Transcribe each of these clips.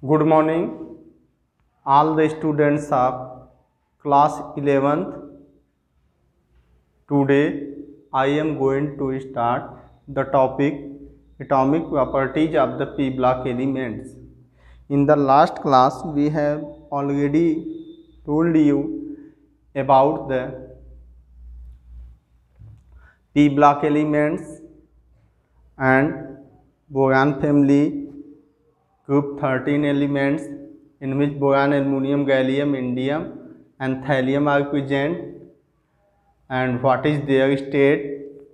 Good morning, all the students of class 11th. Today I am going to start the topic atomic properties of the p block elements. In the last class we have already told you about the p block elements and boron family group 13 elements in which boron, aluminum, gallium, indium and thallium are present, and what is their state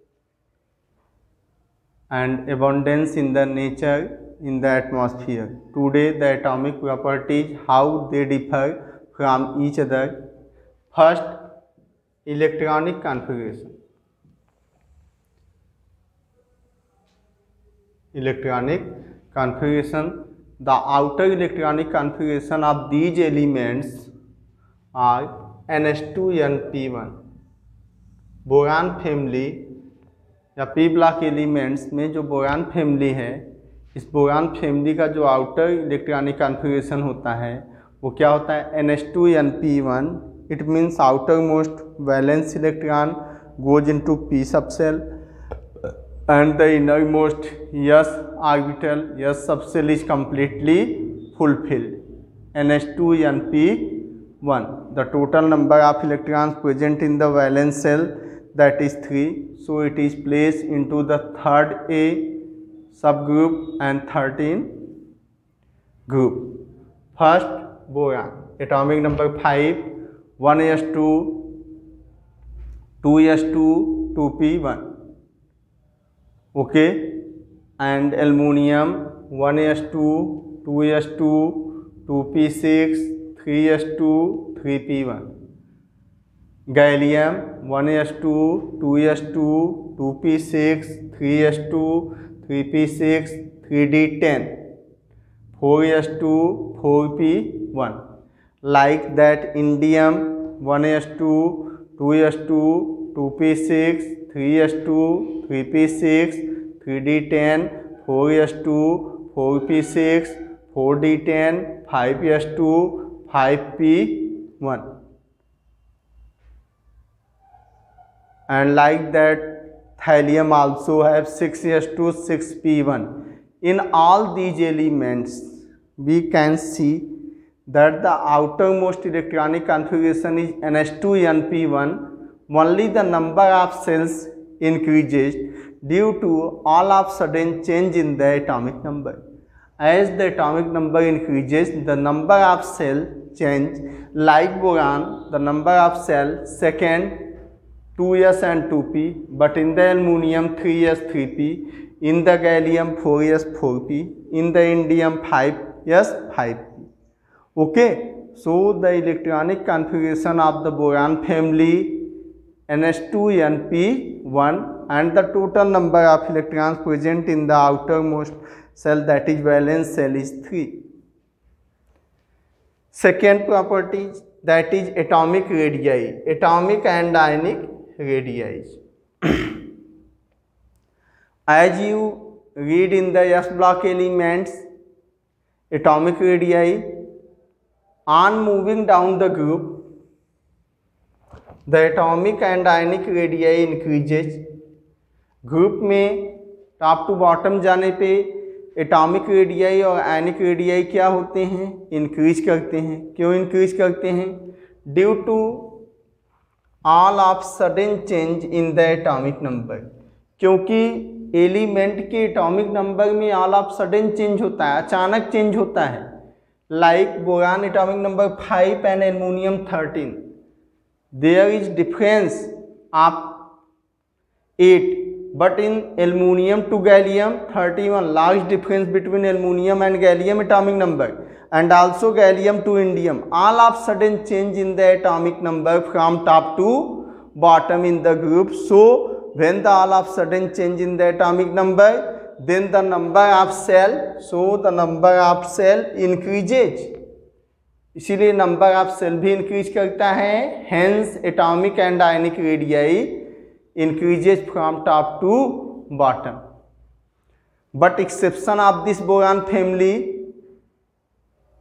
and abundance in the nature in the atmosphere. Today the atomic properties, how they differ from each other. First, electronic configuration. Electronic configuration. The outer electronic configuration of these elements are NH2nP1. Boron family या P block elements में जो boron family है, इस boron family का जो outer electronic configuration होता है वो क्या होता है? NH2nP1. It means outermost valence electron goes into p subshell and the innermost s orbital s subshell is completely fulfilled. NH2nP1. The total number of electrons present in the valence shell, that is 3. So it is placed into the third A subgroup and 13 group. First, boron. Atomic number 5, 1s2, 2s2, 2p1. Okay, and aluminum 1s2, 2s2, 2p6, 3s2, 3p1. Gallium 1s2, 2s2, 2p6, 3s2, 3p6, 3d10, 4s2, 4p1. Like that, indium 1s2, 2s2, 2p6, 3s2, 3p6, 3d10, 4s2, 4p6, 4d10, 5s2, 5p1. And like that, thallium also have 6s2, 6p1. In all these elements, we can see that the outermost electronic configuration is NH2nP1. Only the number of cells increases due to all of sudden change in the atomic number. As the atomic number increases, the number of cell change. Like boron, the number of cell second 2s and 2p, but in the aluminum 3s 3p, in the gallium 4s 4p, in the indium 5s 5p. Okay, so the electronic configuration of the boron family NH2nP1 and the total number of electrons present in the outermost cell, that is valence cell, is 3. Second property, that is atomic radii, atomic and ionic radii. As you read in the s block elements, atomic radii, on moving down the group, the atomic and ionic radii increases. Group में top to bottom जाने पे atomic radii और ionic radii क्या होते हैं? Increase करते हैं. क्यों इंक्रीज करते हैं? Due to all of sudden change in the atomic number. क्योंकि एलिमेंट के एटॉमिक नंबर में ऑल ऑफ सडन चेंज होता है, अचानक चेंज होता है. Like boron atomic number 5 and aluminium 13. There is difference of 8, but in aluminum to gallium 31, large difference between aluminum and gallium atomic number, and also gallium to indium. All of sudden change in the atomic number from top to bottom in the group. So when the all of sudden change in the atomic number, then the number of cell, so the number of cell increases. इसीलिए number of cell भी increase करता है. Hence atomic and ionic radii increases from top to bottom. But exception of this boron family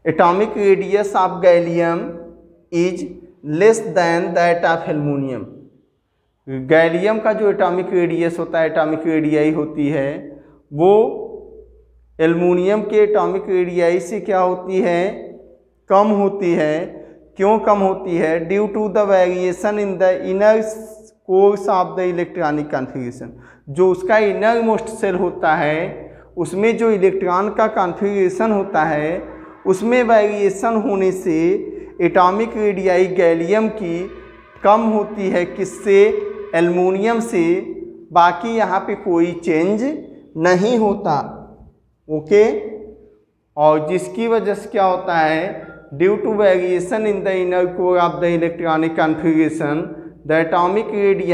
atomic radius of gallium is less than that of aluminium. Gallium का जो atomic radius होता है, atomic radii होती है, वो aluminium के atomic radii से क्या होती है, कम होती है। क्यों कम होती है? Due to the variation in the inner cores of the electronic configuration. जो उसका इनर मोस्ट सेल होता है, उसमें जो इलेक्ट्रॉन का कॉन्फ़िगरेशन होता है, उसमें वेरिएशन होने से एटॉमिक रेडियाई गैलियम की कम होती है। किससे? एल्युमिनियम से। बाकी यहाँ पे कोई चेंज नहीं होता। ओके। और जिसकी वजह से क्या होता है, due to variation in the inner core of the electronic configuration the atomic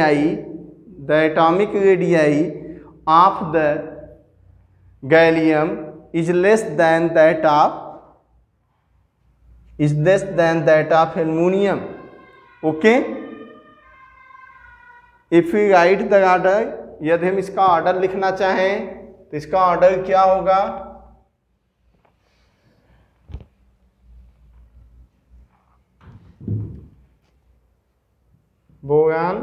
radii of the gallium is less than that of aluminium. Okay. If we write the order, यदि हम इसका ऑर्डर लिखना चाहें तो इसका ऑर्डर क्या होगा? Boron,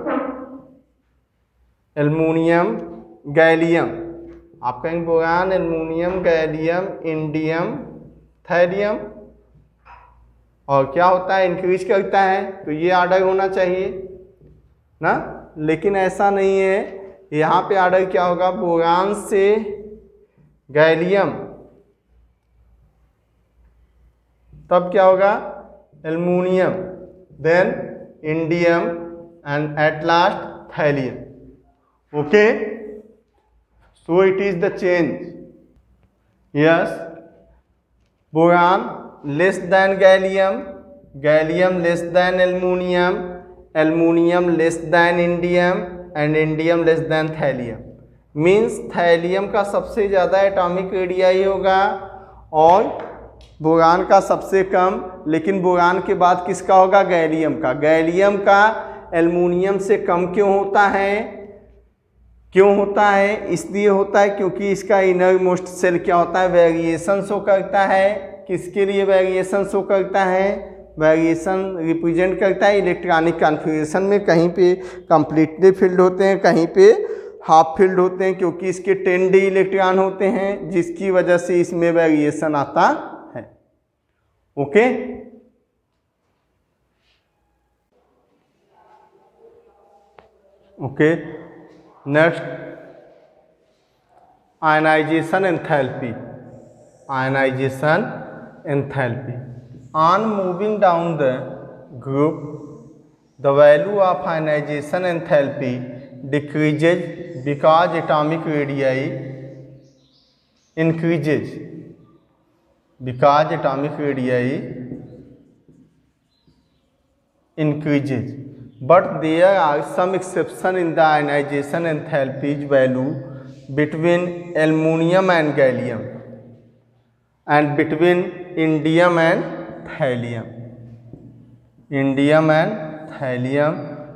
aluminium, gallium. आप कहेंगे boron, aluminium, gallium, indium, thallium, और क्या होता है, इंक्रीज करता है। तो ये ऑर्डर होना चाहिए ना, लेकिन ऐसा नहीं है। यहाँ पे ऑर्डर क्या होगा? बोरान से गैलियम, तब क्या होगा? Aluminium, then indium and at last thallium. Okay. So it is the change. Yes, boron less than gallium, gallium less than aluminium, aluminium less than indium and indium less than thallium. Means thallium का सबसे ज़्यादा atomic radii होगा और boron का सबसे कम। लेकिन boron के बाद किसका होगा? गैलियम का। गैलियम का एल्युमिनियम से कम क्यों होता है? क्यों होता है? इसलिए होता है क्योंकि इसका इनर मोस्ट सेल क्या होता है? वेरिएशन शो करता है। किसके लिए वेरिएशन शो करता है? वेरिएशन रिप्रेजेंट करता है इलेक्ट्रॉनिक कॉन्फ़िगरेशन में। कहीं पे कंप्लीटली फिल्ड होते हैं, कहीं पे हाफ फील्ड होते हैं, क्योंकि इसके 10d इलेक्ट्रॉन होते हैं, जिसकी वजह से इसमें वेरिएशन आता है। Okay. Okay. Next, ionization enthalpy. Ionization enthalpy. On moving down the group, the value of ionization enthalpy decreases because atomic radii increases. Because atomic radii increases. But there are some exceptions in the ionization enthalpy value between aluminum and gallium and between indium and thallium. Indium and thallium,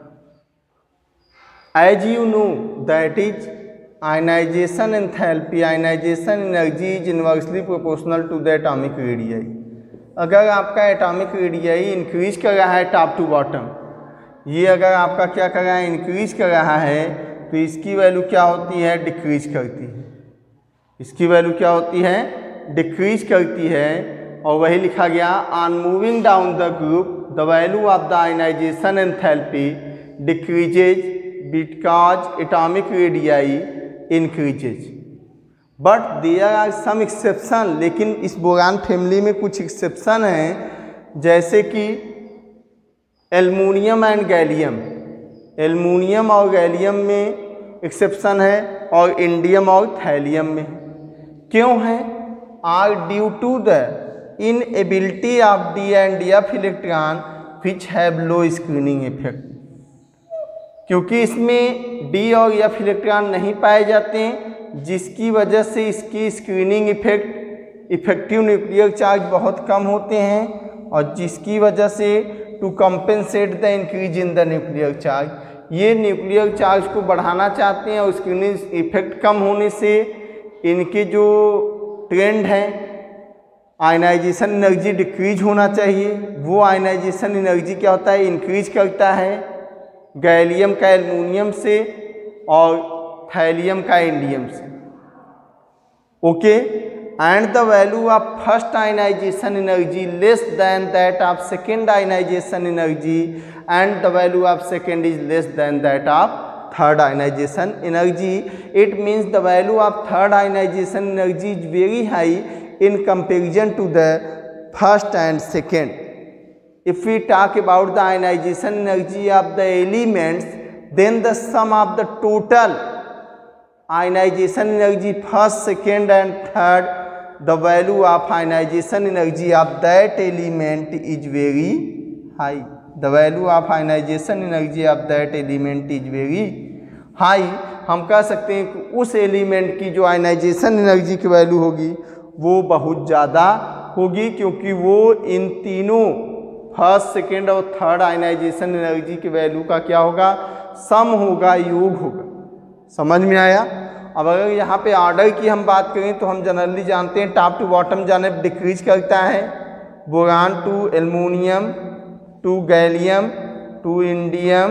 as you know that is ionization enthalpy, ionization energy is inversely proportional to the atomic radii. अगर आपका atomic radii increase कर रहा है top to bottom, ये अगर आपका क्या कर रहा है? इंक्रीज कर रहा है, तो इसकी वैल्यू क्या होती है? डिक्रीज करती है। इसकी वैल्यू क्या होती है? डिक्रीज करती है। और वही लिखा गया, on moving down the group the value of the ionization enthalpy decreases because atomic radii increases. But there are some exception. लेकिन इस बोरान फैमिली में कुछ एक्सेप्शन हैं, जैसे कि एल्युमिनियम एंड गैलियम। एल्युमिनियम और गैलियम में एक्सेप्शन है और इंडियम और थैलियम में। क्यों है? Are due to the inability of D and F electron which have low screening effect। क्योंकि इसमें D और F इलेक्ट्रॉन नहीं पाए जाते, जिसकी वजह से इसकी स्क्रीनिंग इफेक्टिव न्यूक्लियर चार्ज बहुत कम होते हैं, और जिसकी वजह से to compensate the increase in the nuclear charge, ये न्यूक्लियर चार्ज को बढ़ाना चाहते हैं, और स्क्रीनिंग इफेक्ट कम होने से इनके जो ट्रेंड हैं आयनाइजेशन एनर्जी डिक्रीज होना चाहिए, वो आयनाइजेशन एनर्जी क्या होता है, इंक्रीज करता है गैलियम का एल्युमिनियम से और थैलियम का इंडियम से। Okay, and the value of first ionization energy less than that of second ionization energy and the value of second is less than that of third ionization energy. It means the value of third ionization energy is very high in comparison to the first and second. If we talk about the ionization energy of the elements, then the sum of the total ionization energy first, second and third, the value of ionization energy of that element is very high. The value of ionization energy of that element is very high. हम कह सकते हैं कि उस element की जो ionization energy की value होगी वो बहुत ज़्यादा होगी, क्योंकि वो इन तीनों फर्स्ट, सेकेंड और थर्ड आयनाइजेशन एनर्जी की वैल्यू का क्या होगा, सम होगा, योग होगा। समझ में आया। अब अगर यहाँ पे ऑर्डर की हम बात करें तो हम जनरली जानते हैं टॉप टू बॉटम जानिब डिक्रीज करता है, boron to aluminium to gallium to indium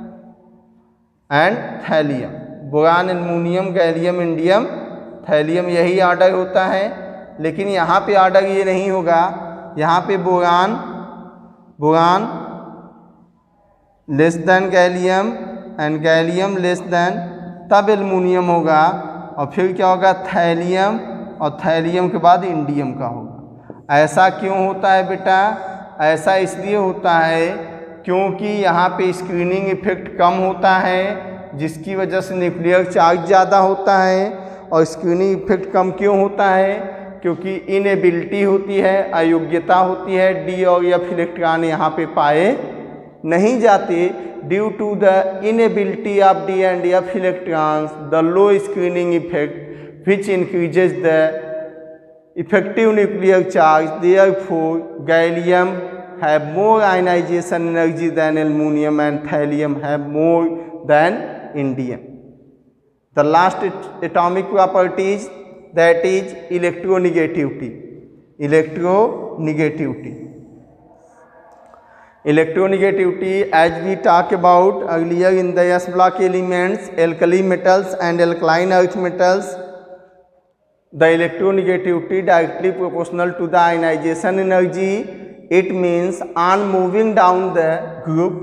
and thallium. Boron, aluminium, gallium, indium, thallium, यही ऑर्डर होता है। लेकिन यहाँ पे ऑर्डर ये नहीं होगा, यहाँ पे boron less than gallium and gallium less than, तब एल्युमिनियम होगा और फिर क्या होगा, थैलियम, और थैलियम के बाद इंडियम का होगा। ऐसा क्यों होता है बेटा? ऐसा इसलिए होता है क्योंकि यहाँ पे स्क्रीनिंग इफेक्ट कम होता है, जिसकी वजह से न्यूक्लियर चार्ज ज़्यादा होता है। और स्क्रीनिंग इफेक्ट कम क्यों होता है? क्योंकि इनएबिलिटी होती है, अयोग्यता होती है, डी और एफ इलेक्ट्रॉन यहाँ पे पाए नहीं जाते। Due to the inability of D and F electrons, the low screening effect which increases the effective nuclear charge, therefore gallium have more ionization energy than aluminium and thallium have more than indium. The last atomic property is, that is electronegativity. Electronegativity, as we talked about earlier in the S block elements, alkali metals and alkaline earth metals, the electronegativity directly proportional to the ionization energy. It means on moving down the group,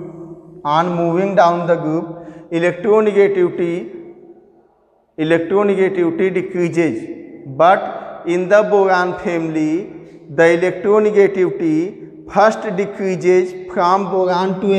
electronegativity decreases. But in the boron family, the electronegativity first decreases from boron to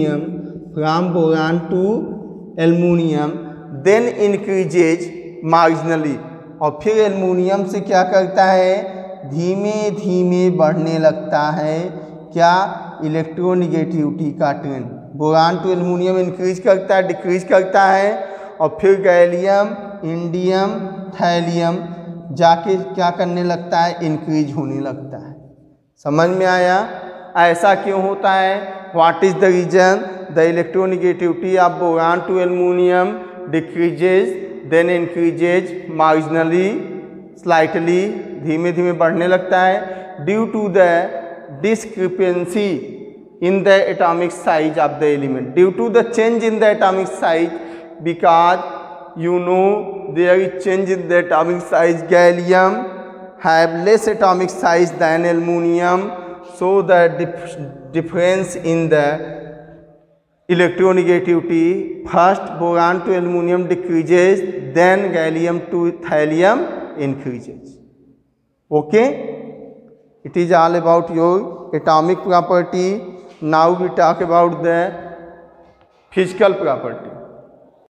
aluminum, then increases marginally. और फिर aluminium से क्या करता है, धीमे धीमे बढ़ने लगता है क्या, इलेक्ट्रोनेगेटिविटी का trend. Boron to aluminium increase करता है, डिक्रीज करता है, और फिर गैलियम, इंडियम, थैलियम जाके क्या करने लगता है, इंक्रीज होने लगता है। समझ में आया? ऐसा क्यों होता है? What is the reason? The electronegativity of boron to aluminium decreases, then increases marginally, slightly, धीमे धीमे बढ़ने लगता है, due to the discrepancy in the atomic size of the element, due to the change in the atomic size, because you know there is change in the atomic size, gallium have less atomic size than aluminium, so the difference in the electronegativity, first boron to aluminum decreases, then gallium to thallium increases. Okay, it is all about your atomic property. Now we talk about the physical property.